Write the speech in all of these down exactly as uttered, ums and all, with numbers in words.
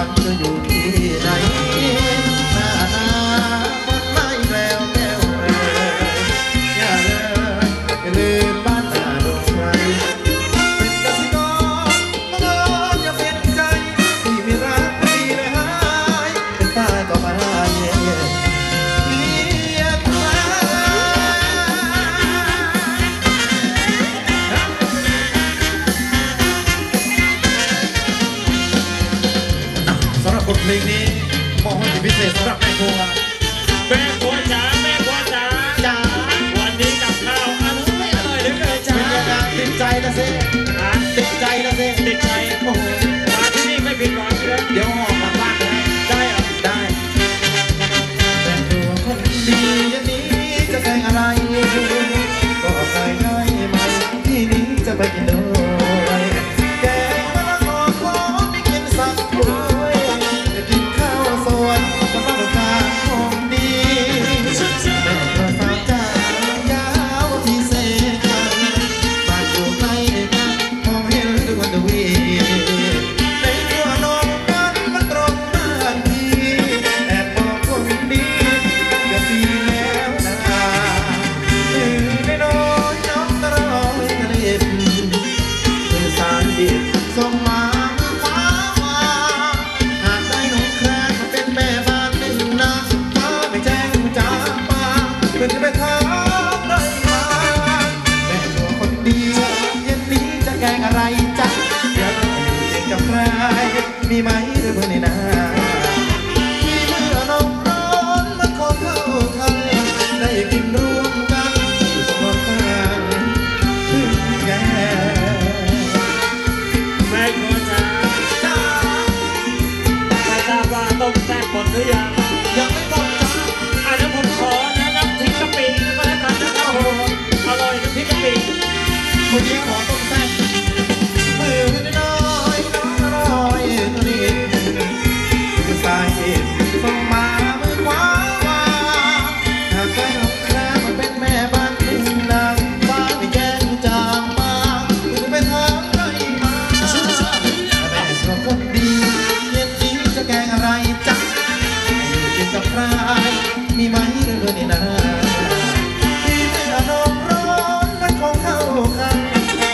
งเธออยู่ที่ไหนหน้าหน้ามันไม่แล้วแก้วเอ๋ยอย่าเลยอย่าลืมบ้านนาดงไพรเป็นกสิกรบังเอิญอย่าเป็นใจที่ไม่รักไม่เลยหายเป็นตายก็มาเย่เรียกมาสำหรับบทเพลงนี้มองให้เป็นพิเศษสำหรับแม่ครัวแม่ครัวจ๋าแม่ครัวจ๋าจ๋าวันนี้กับข้าวอร่อยอร่อยเหลือเกินจ๋าเป็นยังไงติดใจละสิติดใจละสิติดใจโอ้โหมาที่นี่ไม่ผิดหวังเลยเดี๋ยวหอบกลับบ้านนะได้เหรอได้แม่ครัวคนดีอย่างนี้จะแกงอะไรก็ใส่ได้ไหมที่นี้จะไปกินด้วยแกงมะละกอขอไม่กินสักถ้วยจะกินข้าวสวนกับมะละกอของดีแม่ครัวสาวจ้ายาวที่เสกันบ้านอยู่ใกล้กันมองเห็นทุกวันทวีในครัวนอนกันมันตรงบ้านพี่แอบมองคนดีจะดีแล้วนะตื่นได้น้อยน้องตะรอยทะเลคือสารดิบส่งมามือขวามาหากได้น้องแคร์ก็เป็นแม่บ้านหนึ่งนะถ้าไม่แจ้งจากปากเพื่อนจะไปถามได้มาแม่ครัวคนดีเย็นนี้จะแกงอะไรจ๊ะเดี๋ยวเราอยู่เย็นกับใครมีไหมหรือเพื่อนในนาที่เมื่อนมร้อนมันขอเข้าทันได้กินร่วมกันอยู่สมรกันถึงแก่แม่ครัวจ๋าไม่ทราบว่าต้มแซ่บหมดหรือยังยังไม่หมดจ้าอันนั้นผมขอนะน้ำพริกกะปิก็แล้วกันนะครับโอ้โหอร่อยน้ำพริกกะปิคนนี้ขอต้มแซ่บมือน้อยน้องอร่อยตัวนี้คือสาเหตุส่งมามือขวาว่าหากได้น้องแคร์มันเป็นแม่บ้านหนึ่งนางฟ้าไม่แย่งจางมาคือไปทางไรมาแม่ครัวคนดีเย็นนี้จะแกงอะไรจ๊ะอยู่กินกับใครมีไหมหรือเพื่อนในนาที่ไม่อารมณ์ร้อนมันคงเข้ากัน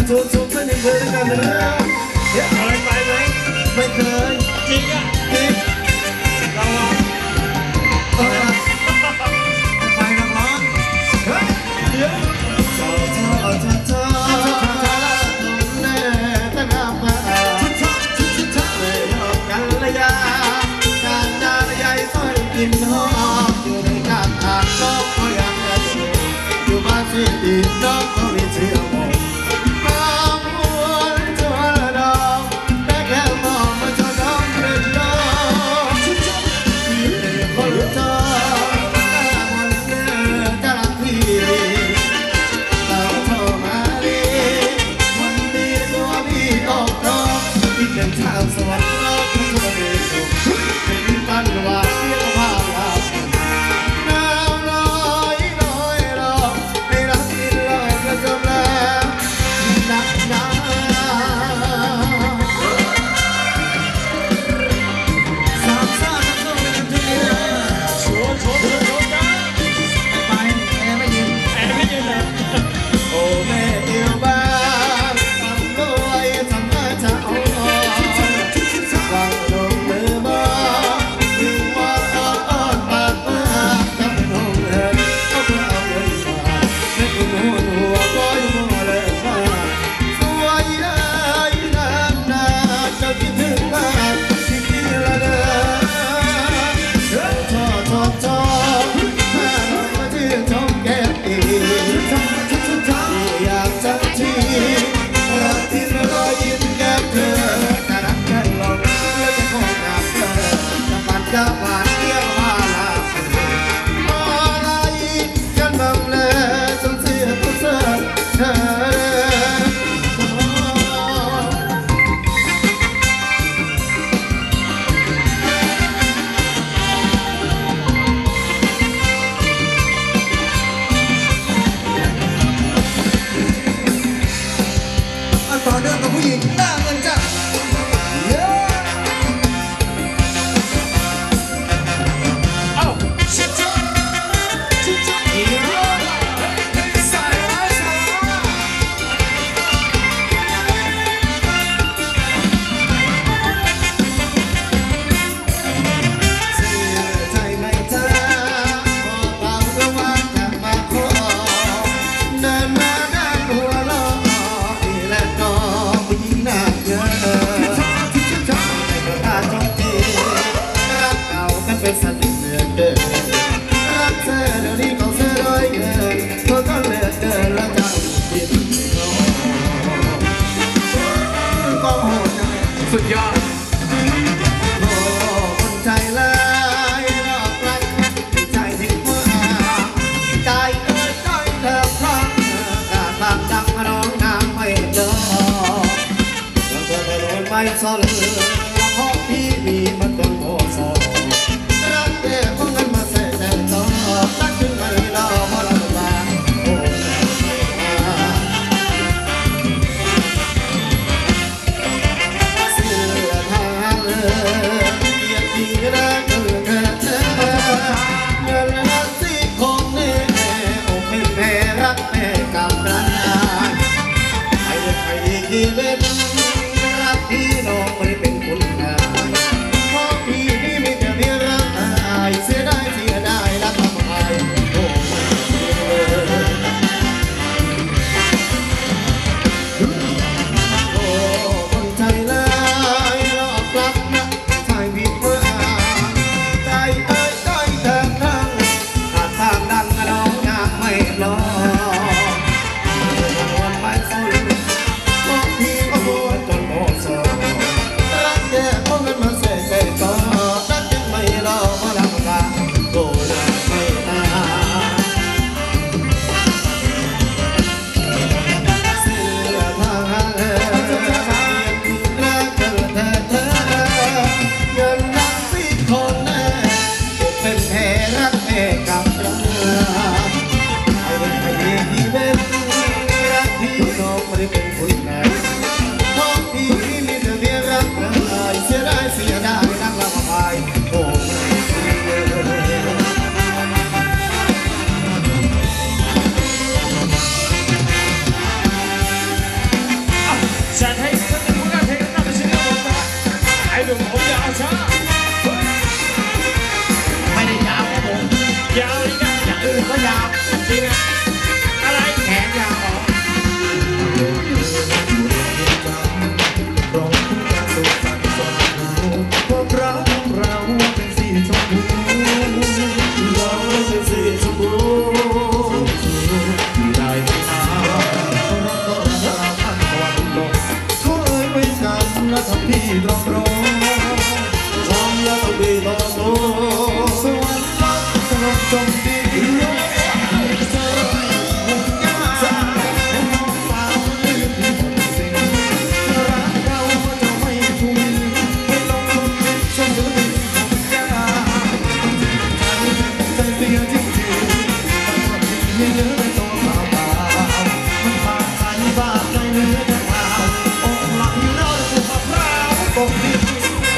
ทุกทุกคนยังเคยกันเลยเคยไปไหมไม่เคยจริงอ่ะจริงเราอ่ะเออไปนักร้องเฮ้ยเดี๋ยวเธอเธอเธอเธอแน่แต่น้ำมาเลยกันระยะการดาระยะซอยกินหอมอยู่ในการอ่านน้องก็ยังเด็กอยู่บ้านที่ดีน้องก็มีเชื่อมองน้องหัวตัวดอกแต่แค่มองมาจนน้องเป็นน้องคนเธอวันเมื่อจะรักพี่เราโทรมาดีวันดีตัวพี่ออกรอบอีกหนึ่งทางสวรรค์เราทุกคนเองเป็นกันว่าเรียกว่าลาน้ำลอยลอยลอยให้รักที่ลอยกระจมแล้วหนักหนาสามซ่าทั้งโลกเป็นทุกเรื่องโชว์โชว์โชว์โชว์จ้าไปแอร์ไม่ยินแอร์ไม่ยินเลยโอ้แม่เดียวบ้านทำรวยทำให้เจ้าอ่อนวางลงมือมาถึงว่าอ่อนอ่อนปากมาทำเป็นห้องเอิญเอาเพื่อเอาเงินมาให้คุณหัวหัวก็ยังมัวเลยมาสวยเอ้ยนานนานจะคิดถึงบ้านที่นี่ละเด้อเดินทอดทอดทอดแม่เรามาที่ชมแก้มอีอยากสักทีรักที่รอยยิ้มแก้มเธอแต่รักแค่ลงแล้วจะขอหนักเธอจะปัดจะผ่านเรียกว่าลาอะไรกันบ้างเลยจนเสียตัวเธอเธออันต่อเนื่องกับผู้หญิงหน้าเงินจ้ะเย้เอ้าชิจ๊ะชิจ๊ะอีโร่สายไว้สายเสียใจไหมจ๊ะพอเราระวังจะมาขอเดินมาด้านหัวล้ออีและก็ผู้หญิงหน้าเงินให้เธอตาจงจีรักเก่ากันเป็นสนิทเหลือเกินรักเธอเดี๋ยวนี้ของเธอร้อยเกินเธอก็เหลือเกินแล้วเจ้าคิดก็โหดใจสุดยอดโอ้คนใจร้ายหลอกรักใจที่ว่าใจเอ้ยใจเธอพลังกาตามดังร้องน้ำไม่เจอแล้วเธอไปโดนไม่สนเพราะพี่มีมันต้นโอโซรักเด็กเพราะเงินมาเสกแต่ต่อรักจึงไม่รอเพราะเราบ้าโอ้เสื้อทางเลยเกียรติรักเธอเธอเธอเงินรักสิของเน่อกเป็นแม่รักแม่กับรักไอ้เด็กไอ้ดีกี่เล่นรักพี่น้องไม่ได้เป็นคนงานเพราะพี่นี่มีแต่เพียงรักอายเสียดายเสียดายรักทำไมโอ้ไม่โอ้คนใจร้ายหลอกรักนะใจผิดเมื่อใจเอ้ยใจเธอทั้งหาทางดังน้องอยากไม่รอวันไปสุดบอกพี่ก็โหดจนโหดโซรักแค่เพราะเงินมาเสกเสกต่อรักจึงไม่รอเพราะรักกาโกรธไม่ตาเสื้อผ้าเออรักเธอเธอเธอเงินรักสิคนแน่เป็นแพ้รักแม่กับรักไอ้เด็กไอ้ดีที่เป็นรักพี่น้องไม่ได้เป็นคนแน่เพราะพี่มีแต่เพียงรักอายเสียดายเสียดายรักละมาไปโอ้จงดีเธอห่วงยาให้น้องสาวลืมที่หมดสิ่งรักเราจะไม่คุยไม่ลงทุนจนลืมห่วงยาใจเสียจริงๆมันก็มีเยอะเป็นตัวเปล่าๆมันบาดใจบาดใจเหลือแต่เปล่าอกหลักอยู่นอกถูกมะพร้าวตกดิน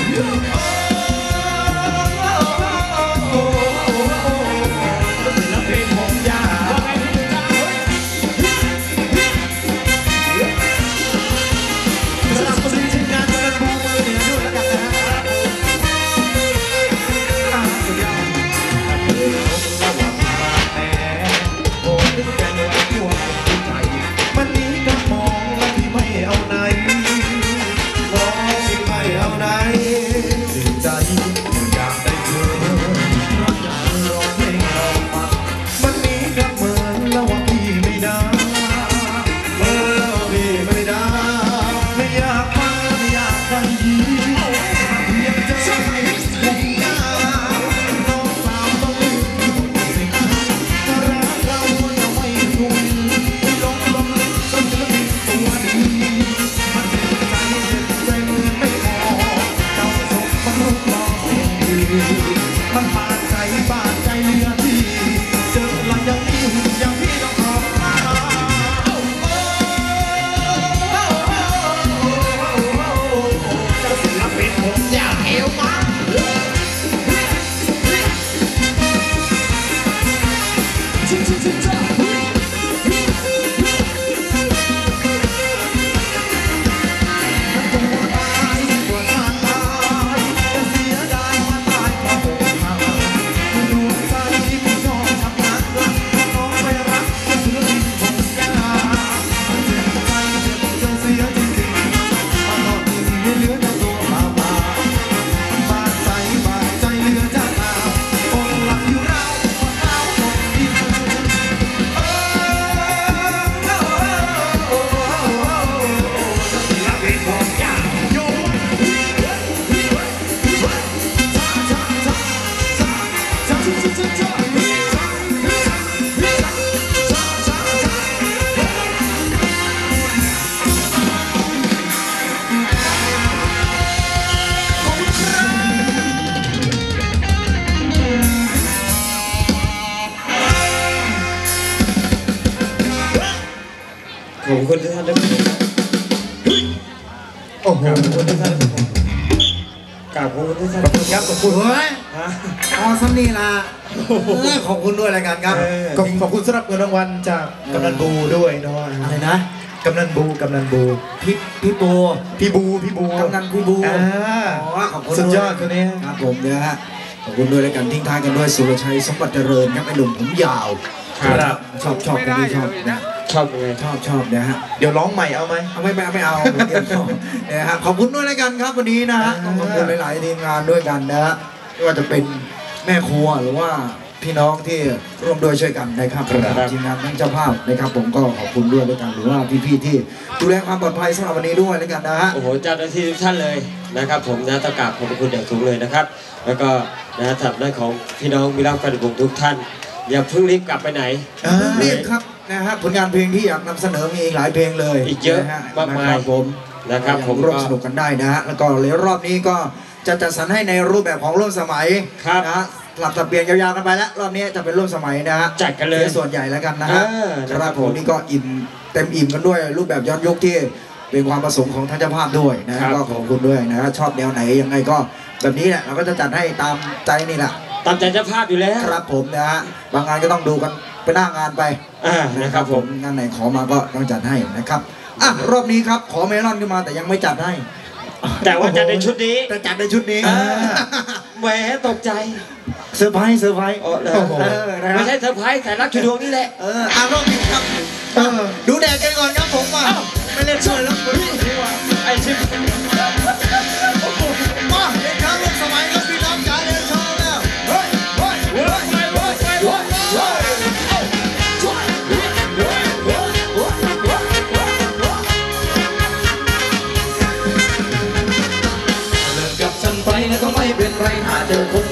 มันบาดใจบาดใจเหลือที่เจอหลังอย่างนี้อย่างพี่ต้องขอบมาศิลปินผมอยากเอวมาชิชิชิจ้าขอบคุณทุกท่านด้วยโอ้โหขอบคุณทุกท่านกราบขอบคุณทุกท่านขอบคุณครับขอบคุณเฮ้ยอ๋อซันนี่ล่ะขอบคุณด้วยรายการครับขอบคุณสำหรับเงินรางวัลจากกำนันบูด้วยเนาะอะไรนะกำนันบูกำนันบูพี่พี่บูพี่บูพี่บูกำนันพี่บูอ๋อขอบคุณสุดยอดคนนี้ครับผมเนี่ยฮะขอบคุณด้วยรายการทิ้งท้ายกันด้วยสุรชัยสมบัติเจริญครับไอ้หนุ่มผมยาวครับชอบชอบคนนี้ชอบนะชอบยังไงชอบชอบนะฮะเดี๋ยวร้องใหม่เอาไหมเอาไม่ไม่ไม่เอาเดี๋ยวชอบนะฮะขอบคุณด้วยรายการครับวันนี้นะฮะต้องขอบคุณหลายๆทีมงานด้วยกันนะฮะไม่ว่าจะเป็นแม่ครัวหรือว่าพี่น้องที่ร่วมด้วยช่วยกันนะครับทีมงานทั้งเจ้าภาพนะครับผมก็ขอบคุณด้วยด้วยกันหรือว่าพี่ๆที่ดูแลความปลอดภัยสำหรับวันนี้ด้วยด้วยกันนะฮะโอ้โหเจ้าหน้าที่ทุกท่านเลยนะครับผมนะตะกราบขอบคุณอย่างสูงเลยนะครับแล้วก็นะสำหรับด้านของพี่น้องมิตรแฟนวงทุกท่านอย่าเพิ่งรีบกลับไปไหนรีบครับนะฮะผลงานเพลงที่อยากนำเสนอมีอีกหลายเพลงเลยอีกเยอะมากมายผมนะครับผมร่วมสนุกกันได้นะฮะแล้วก็ในรอบนี้ก็จะจัดสรรให้ในรูปแบบของร่วมสมัยนะฮะหลับสับเปลี่ยนยาวๆกันไปแล้วรอบนี้จะเป็นร่วมสมัยนะฮะจัดกันเลยส่วนใหญ่แล้วกันนะฮะครับผมนี่ก็อิ่มเต็มอิ่มกันด้วยรูปแบบย้อนยุคที่เป็นความประสงค์ของท่านเจ้าภาพด้วยนะก็ขอบคุณด้วยนะชอบแนวไหนยังไงก็แบบนี้แหละเราก็จะจัดให้ตามใจนี่แหละตามใจเจ้าภาพอยู่แล้วครับผมนะฮะบางงานก็ต้องดูกันไปหน้างานไปนะครับผมงานไหนขอมาก็ต้องจัดให้นะครับอ่ะรอบนี้ครับขอเมลอนขึ้นมาแต่ยังไม่จัดให้แต่ว่าจัดในชุดนี้แต่จัดในชุดนี้แหมตกใจเซอร์ไพรส์เซอร์ไพรส์ไม่ใช่เซอร์ไพรส์แต่รักชุดดวงนี่แหละเอออ่ะรอบนี้ครับดูแดดกันก่อนครับผมว่าไม่เล่นช่วยแล้วไอ้ชิปมาเด็กครับร่วมสมัยครับพี่น้องจ๋าเรียนชอบแล้วเฮ้ยเฮ้ยเฮ้ยเฮ้ยเฮ้ยเฮ้ยเฮ้ยเฮ้ยเลิกกับฉันไปนะก็ไม่เป็นไรหาเจอคน